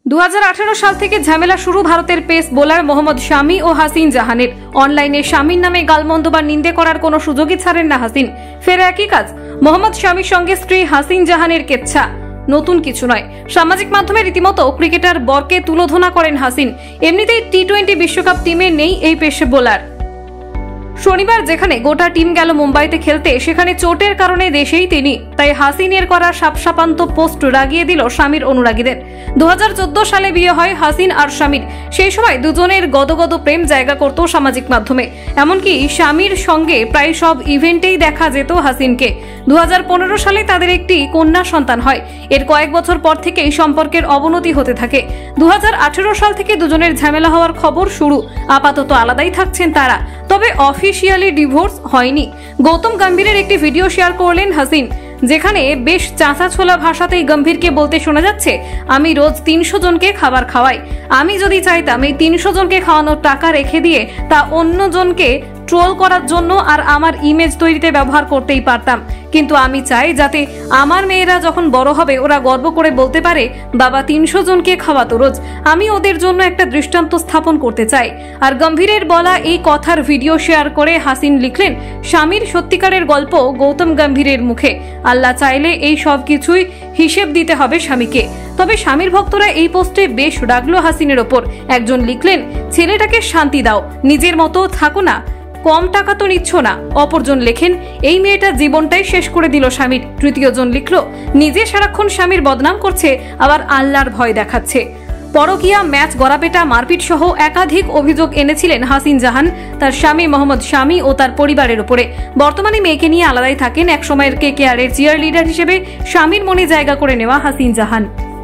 2018 সাল থেকে ঝামেলা শুরু ভারতের পেস বোলার মোহাম্মদ শামি ও হাসিন জাহানের। অনলাইনে শামির নামে গালমন্দ বা নিন্দে করার কোনো সুযোগই ছাড়েন না হাসিন। ফের একই কাজ, মোহাম্মদ শামির সঙ্গে স্ত্রী হাসিন জাহানের কেচ্ছা। নতুন কিছু নয়, সামাজিক মাধ্যমে রীতিমতো ক্রিকেটার বরকে তুলোধনা করেন হাসিন। এমনিতেই টি-20 বিশ্বকাপ টিমে নেই এই পেস বোলার। শনিবার যেখানে গোটা টিম গেল মুম্বাইতে খেলতে, সেখানে চোটের কারণে দেশেই তিনি। তাই হাসিনের করা সাপসাপান্ত পোস্ট রাগিয়ে দিল শামির অনুরাগীদের। 2014 সালে বিয়ে হয় হাসিন আর শামির। সেই সময় দুজনের গদগদ প্রেম জায়গা করত সামাজিক মাধ্যমে। এমনকি শামির সঙ্গে প্রায় সব ইভেন্টেই দেখা যেত হাসিনকে। 2015 সালে তাদের একটি কন্যা সন্তান হয়। এর কয়েক বছর পর থেকেই সম্পর্কের অবনতি হতে থাকে। 2018 সাল থেকে দুজনের ঝামেলা হওয়ার খবর শুরু। আপাতত আলাদাই থাকছেন তারা, তবে অফিসিয়ালি ডিভোর্স হয়নি। গৌতম গম্ভীরের একটি ভিডিও শেয়ার করলেন হাসিন, যেখানে বেশ চাঁচাছোলা ভাষাতেই গম্ভীরকে বলতে শোনা যাচ্ছে, আমি রোজ 300 জনকে খাবার খাওয়াই। আমি যদি চাইতাম এই 300 জনকে খাওয়ানোর টাকা রেখে দিয়ে তা অন্য জনকে ট্রোল করার জন্য আর আমার ইমেজ তৈরিতে ব্যবহার করতেই পারতাম, কিন্তু আমি চাই যাতে আমার মেয়েরা যখন বড় হবে ওরা গর্ব করে বলতে পারে, বাবা 300 জনকে খাওয়াতো রোজ। আমি ওদের জন্য একটা দৃষ্টান্ত স্থাপন করতে চাই। আর গম্ভীরের বলা এই কথার ভিডিও শেয়ার করে হাসিন লিখলেন, স্বামীর সত্যিকারের গল্প গৌতম গম্ভীরের মুখে। আল্লাহ চাইলে এই সব কিছুই হিসেব দিতে হবে স্বামীকে। তবে স্বামীর ভক্তরা এই পোস্টে বেশ রাগলো হাসিনের ওপর। একজন লিখলেন, ছেলেটাকে শান্তি দাও, নিজের মতো থাকো না, কম টাকা তো নিচ্ছ না। অপরজন লেখেন, এই মেয়েটা জীবনটাই শেষ করে দিল স্বামীর। তৃতীয় জন লিখল, নিজে সারাক্ষণ স্বামীর বদনাম করছে, আবার আল্লাহর ভয় দেখাচ্ছে। পরকিয়া, ম্যাচ গড়াপেটা, মারপিট সহ একাধিক অভিযোগ এনেছিলেন হাসিন জাহান তার স্বামী মোহাম্মদ শামি ও তার পরিবারের উপরে। বর্তমানে মেয়েকে নিয়ে আলাদাই থাকেন। একসময়ের কেকেআরের চিয়ার লিডার হিসেবে স্বামীর মনে জায়গা করে নেওয়া হাসিন জাহান।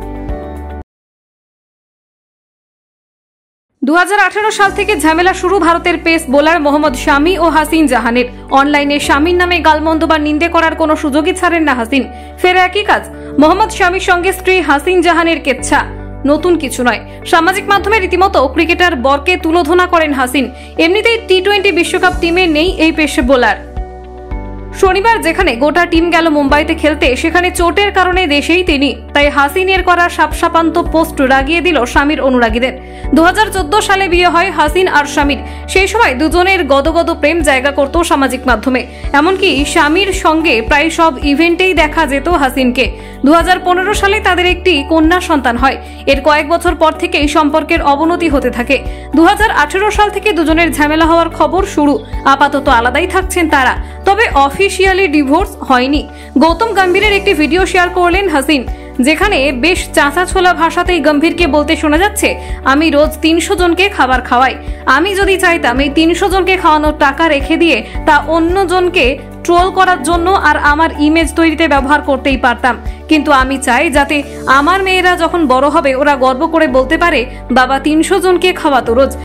2018 সাল থেকে ঝামেলা শুরু ভারতের পেস বোলার মোহাম্মদ শামি ও হাসিন জাহানের। অনলাইনে শামির নামে গালমন্দ বা নিন্দে করার কোনো সুযোগই ছাড়েন না হাসিন। ফের একই কাজ, মোহাম্মদ শামির সঙ্গে স্ত্রী হাসিন জাহানের কেচ্ছা। নতুন কিছু নয়, সামাজিক মাধ্যমে রীতিমতো ক্রিকেটার বরকে তুলোধনা করেন হাসিন। এমনিতেই টি-20 বিশ্বকাপ টিমে নেই এই পেস বোলার। শনিবার যেখানে গোটা টিম গেল মুম্বাইতে খেলতে, সেখানে চোটের কারণে দেশেই তিনি। তাই হাসিনের করা সাপসাপান্ত পোস্ট রাগিয়ে দিল শামির অনুরাগীদের। 2014 সালে বিয়ে হয় হাসিন আর শামির। সেই সময় দুজনের গদগদ প্রেম জায়গা করত সামাজিক মাধ্যমে। এমনকি শামির সঙ্গে প্রায় সব ইভেন্টেই দেখা যেত হাসিনকে। 2015 সালে তাদের একটি কন্যা সন্তান হয়। এর কয়েক বছর পর থেকেই সম্পর্কের অবনতি হতে থাকে। 2018 সাল থেকে দুজনের ঝামেলা হওয়ার খবর শুরু। আপাতত আলাদাই থাকছেন তারা, তবে অফিসিয়ালি ডিভোর্স হয়নি। গৌতম গম্ভীরের একটি ভিডিও শেয়ার করলেন হাসিন, যেখানে বেশ চাঁচাছোলা ভাষাতেই গম্ভীরকে বলতে শোনা যাচ্ছে, আমি রোজ 300 জনকে খাবার খাওয়াই। আমি যদি চাইতাম এই 300 জনকে খাওয়ানোর টাকা রেখে দিয়ে তা অন্য জনকে ট্রোল করার জন্য আর আমার ইমেজ তৈরিতে ব্যবহার করতেই পারতাম, কিন্তু আমি চাই যাতে আমার মেয়েরা যখন বড় হবে ওরা গর্ব করে বলতে পারে, বাবা 300 জনকে খাওয়াতো রোজ।